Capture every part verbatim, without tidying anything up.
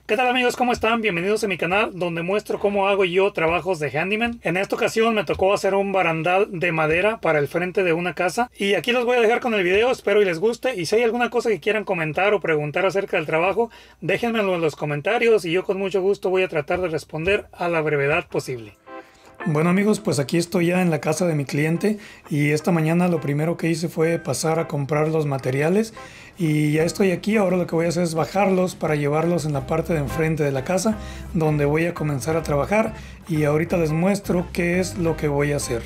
¿Qué tal amigos? ¿Cómo están? Bienvenidos a mi canal donde muestro cómo hago yo trabajos de handyman. En esta ocasión me tocó hacer un barandal de madera para el frente de una casa. Y aquí los voy a dejar con el video, espero y les guste. Y si hay alguna cosa que quieran comentar o preguntar acerca del trabajo, déjenmelo en los comentarios y yo con mucho gusto voy a tratar de responder a la brevedad posible. Bueno amigos, pues aquí estoy ya en la casa de mi cliente y esta mañana lo primero que hice fue pasar a comprar los materiales y ya estoy aquí. Ahora lo que voy a hacer es bajarlos para llevarlos en la parte de enfrente de la casa donde voy a comenzar a trabajar y ahorita les muestro qué es lo que voy a hacer.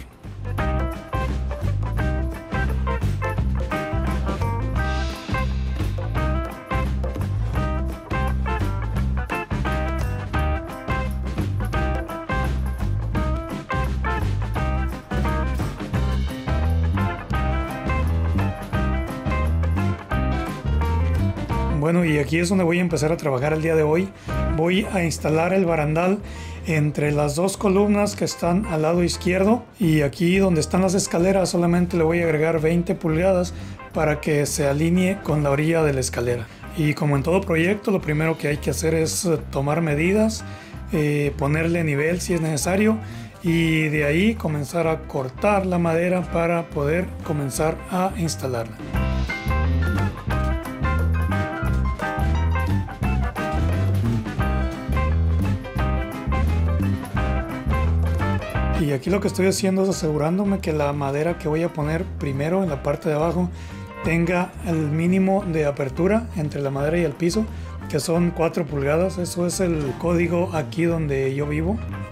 Bueno, y aquí es donde voy a empezar a trabajar el día de hoy. Voy a instalar el barandal entre las dos columnas que están al lado izquierdo y aquí donde están las escaleras solamente le voy a agregar veinte pulgadas para que se alinee con la orilla de la escalera. Y como en todo proyecto, lo primero que hay que hacer es tomar medidas, eh, ponerle nivel si es necesario y de ahí comenzar a cortar la madera para poder comenzar a instalarla. Y aquí lo que estoy haciendo es asegurándome que la madera que voy a poner primero en la parte de abajo tenga el mínimo de apertura entre la madera y el piso, que son cuatro pulgadas. Eso es el código aquí donde yo vivo.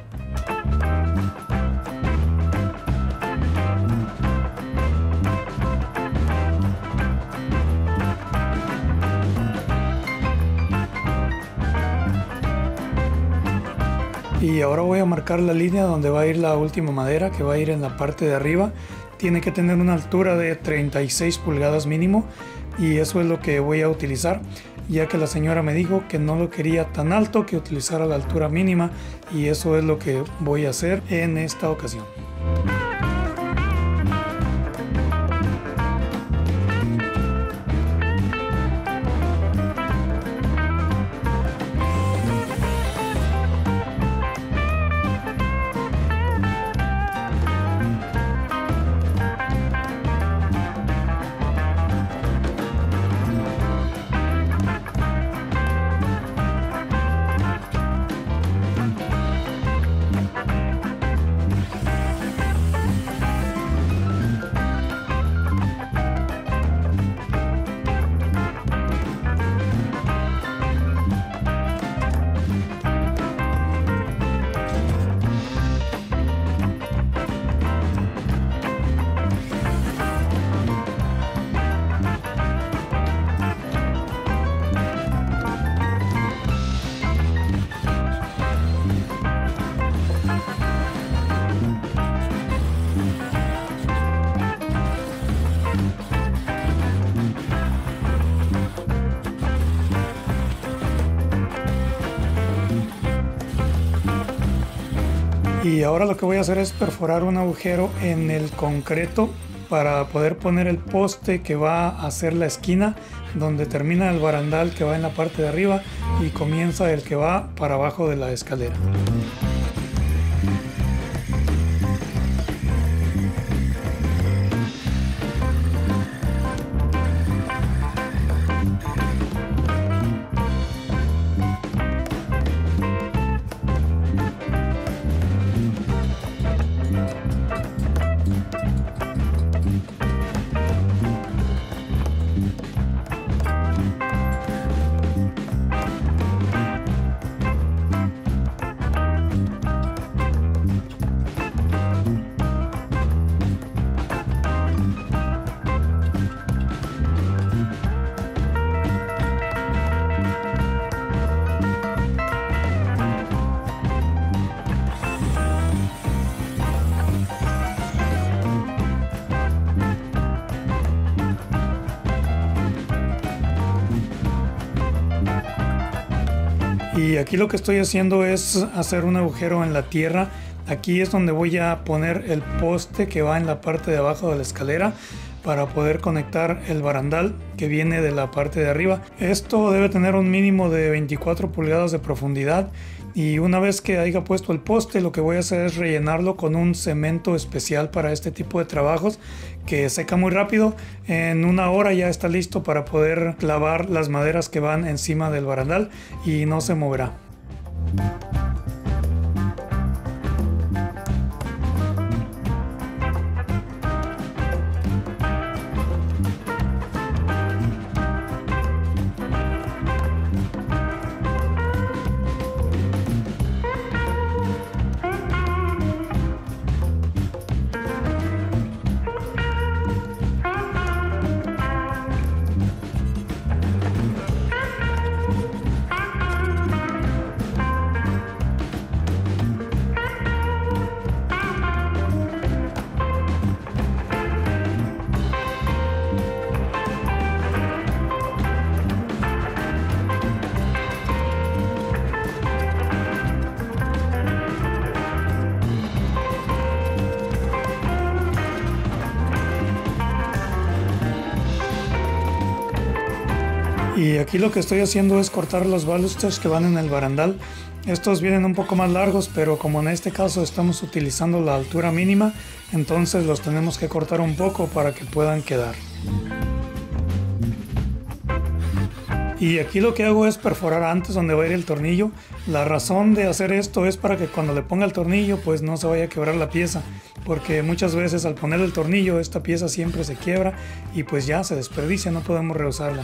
Y ahora voy a marcar la línea donde va a ir la última madera, que va a ir en la parte de arriba. Tiene que tener una altura de treinta y seis pulgadas mínimo y eso es lo que voy a utilizar, ya que la señora me dijo que no lo quería tan alto, que utilizara la altura mínima, y eso es lo que voy a hacer en esta ocasión. Y ahora lo que voy a hacer es perforar un agujero en el concreto para poder poner el poste que va a hacer la esquina donde termina el barandal, que va en la parte de arriba, y comienza el que va para abajo de la escalera. Y aquí lo que estoy haciendo es hacer un agujero en la tierra. Aquí es donde voy a poner el poste que va en la parte de abajo de la escalera, para poder conectar el barandal que viene de la parte de arriba. Esto debe tener un mínimo de veinticuatro pulgadas de profundidad, y una vez que haya puesto el poste, lo que voy a hacer es rellenarlo con un cemento especial para este tipo de trabajos que seca muy rápido. En una hora ya está listo para poder clavar las maderas que van encima del barandal y no se moverá. Y aquí lo que estoy haciendo es cortar los balusters que van en el barandal. Estos vienen un poco más largos, pero como en este caso estamos utilizando la altura mínima, entonces los tenemos que cortar un poco para que puedan quedar. Y aquí lo que hago es perforar antes donde va a ir el tornillo. La razón de hacer esto es para que cuando le ponga el tornillo pues no se vaya a quebrar la pieza, porque muchas veces al poner el tornillo esta pieza siempre se quiebra y pues ya se desperdicia, no podemos reusarla.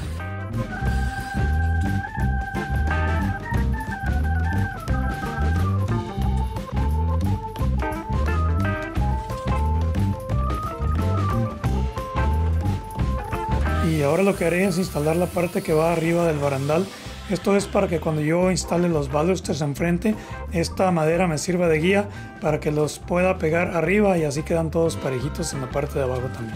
Y ahora lo que haré es instalar la parte que va arriba del barandal. Esto es para que cuando yo instale los balusters enfrente, esta madera me sirva de guía para que los pueda pegar arriba y así quedan todos parejitos en la parte de abajo también.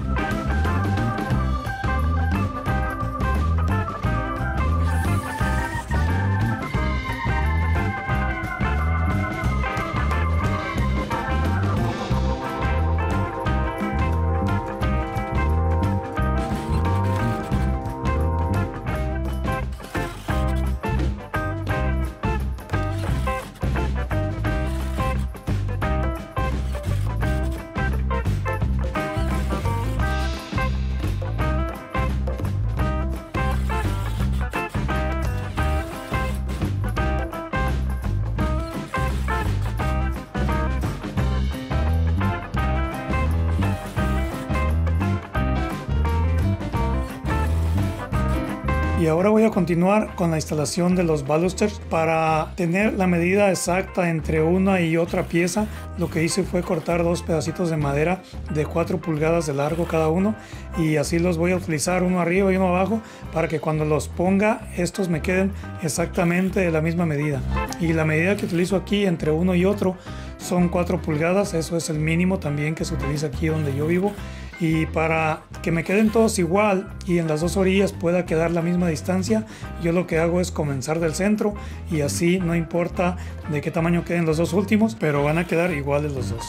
Y ahora voy a continuar con la instalación de los balusters. Para tener la medida exacta entre una y otra pieza, lo que hice fue cortar dos pedacitos de madera de cuatro pulgadas de largo cada uno, y así los voy a utilizar uno arriba y uno abajo para que cuando los ponga estos me queden exactamente de la misma medida. Y la medida que utilizo aquí entre uno y otro son cuatro pulgadas, eso es el mínimo también que se utiliza aquí donde yo vivo. Y para que me queden todos igual y en las dos orillas pueda quedar la misma distancia, yo lo que hago es comenzar del centro, y así no importa de qué tamaño queden los dos últimos, pero van a quedar iguales los dos.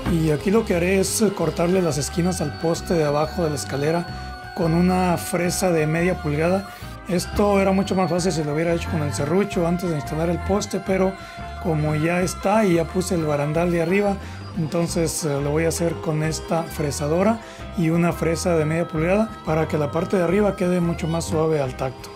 Y aquí lo que haré es cortarle las esquinas al poste de abajo de la escalera con una fresa de media pulgada. Esto era mucho más fácil si lo hubiera hecho con el serrucho antes de instalar el poste, pero como ya está y ya puse el barandal de arriba, entonces eh, lo voy a hacer con esta fresadora y una fresa de media pulgada para que la parte de arriba quede mucho más suave al tacto.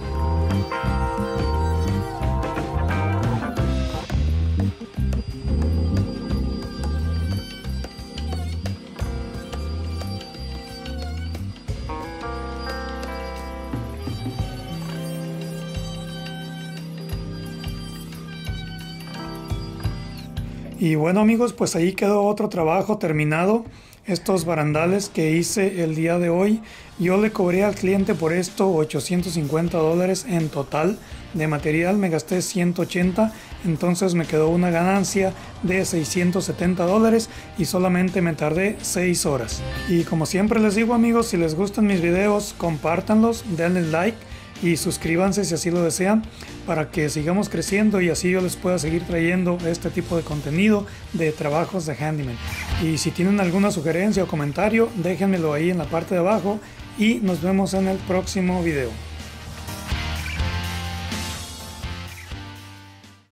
Y bueno amigos, pues ahí quedó otro trabajo terminado. Estos barandales que hice el día de hoy, yo le cobré al cliente por esto ochocientos cincuenta dólares en total de material, me gasté ciento ochenta, entonces me quedó una ganancia de seiscientos setenta dólares y solamente me tardé seis horas. Y como siempre les digo amigos, si les gustan mis videos, compártanlos, denle like y suscríbanse si así lo desean, para que sigamos creciendo y así yo les pueda seguir trayendo este tipo de contenido de trabajos de handyman. Y si tienen alguna sugerencia o comentario, déjenmelo ahí en la parte de abajo y nos vemos en el próximo video.